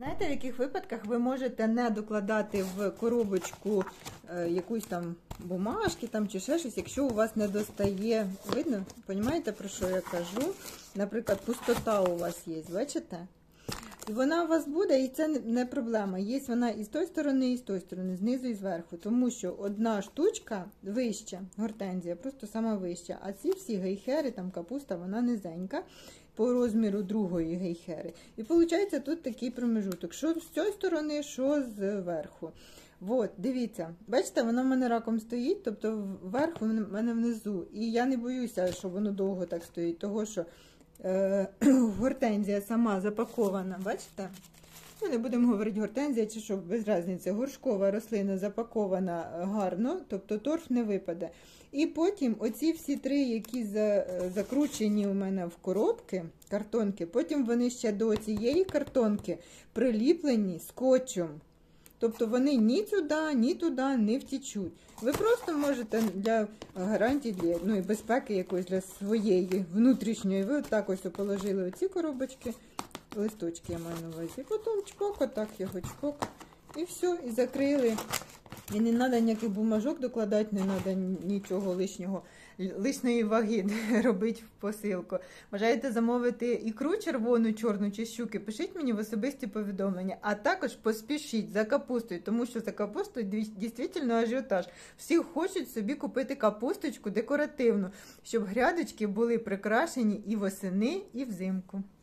Знаєте, в яких випадках ви можете не докладати в коробочку якусь там бумажки там, чи ще щось, якщо у вас не достає, видно, розумієте, про що я кажу? Наприклад, пустота у вас є, бачите? І вона у вас буде, і це не проблема. Є вона і з тої сторони, і з тої сторони, знизу і зверху. Тому що одна штучка вища, гортензія, просто сама вища. А ці всі гейхери, там капуста, вона низенька по розміру другої гейхери. І виходить тут такий промежуток, що з цієї сторони, що зверху. От, дивіться, бачите, воно в мене раком стоїть, тобто вверху в мене внизу. І я не боюся, що воно довго так стоїть, того що гортензія сама запакована, бачите? Ну, не будемо говорити гортензія, чи що, без різниці. Горшкова рослина запакована гарно, тобто торф не випаде. І потім оці всі три, які закручені у мене в коробки, картонки, потім вони ще до цієї картонки приліплені скотчем. Тобто вони ні туди не втічуть. Ви просто можете для гарантії, для і безпеки якоїсь для своєї внутрішньої, ви отак ось положили оці коробочки, листочки я маю на увазі. Потім чпок, отак його чпок, і все, і закрили. І не треба ніяких бумажок докладати, не треба нічого лишньої ваги робити в посилку. Бажаєте замовити ікру червону, чорну чи щуки, пишіть мені в особисті повідомлення. А також поспішіть за капустою, тому що за капустою дійсно ажіотаж. Всі хочуть собі купити капусточку декоративну, щоб грядочки були прикрашені і восени, і взимку.